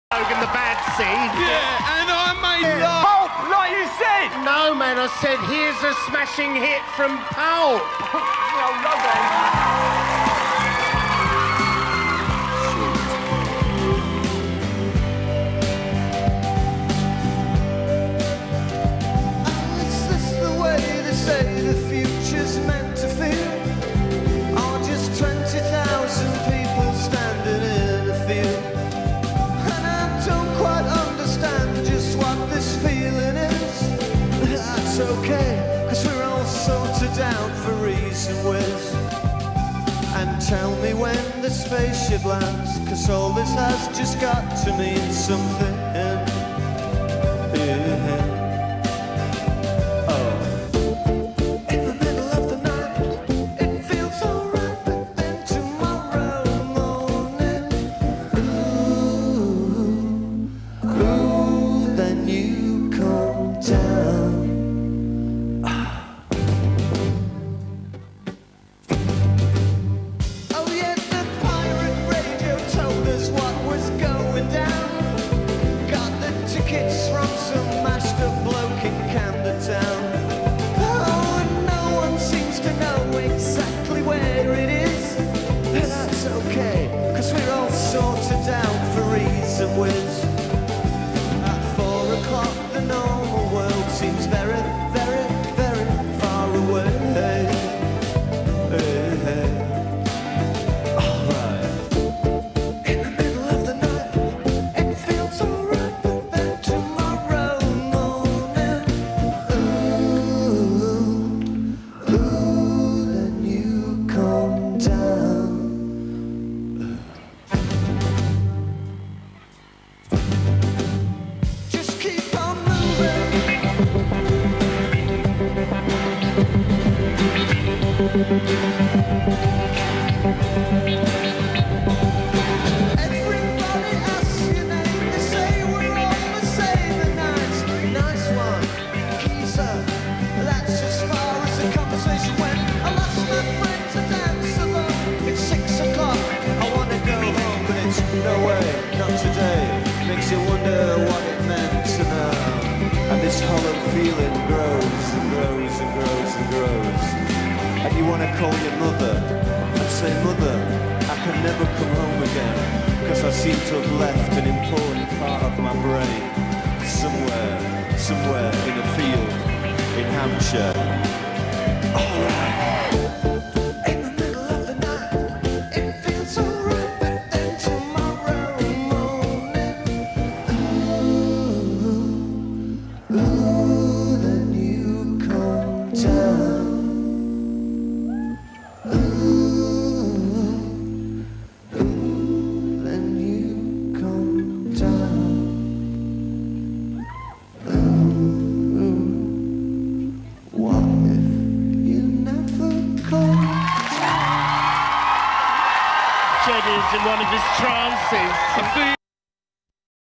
in the bad seed. Yeah, and I made love. Pulp, like you said! No, man, I said, here's a smashing hit from Pulp. Well, lovely. The future's meant to feel, or just 20,000 people standing in a field. And I don't quite understand just what this feeling is. That's okay, cause we're all sorted out for reason with. And tell me when the spaceship lands, cause all this has just got to mean something. Yeah. At 4 o'clock the normal world seems very, very, very far away. Alright. In the middle of the night it feels alright, but then tomorrow morning, ooh, then you come down. Everybody asks your name, they say we're all the same. And nice one, geezer. That's as far as the conversation went. I lost my friend to dance alone. It's 6 o'clock, I wanna go home, but it's no way, not today. Makes you wonder what it meant to know. And this hollow feeling grows and grows and grows and grows. And you want to call your mother and say, Mother, I can never come home again, because I seem to have left an important part of my brain somewhere in a field in Hampshire. All right. In the middle of the night, it feels so right, but then tomorrow morning, ooh, then you come down. Jed is in one of his trances.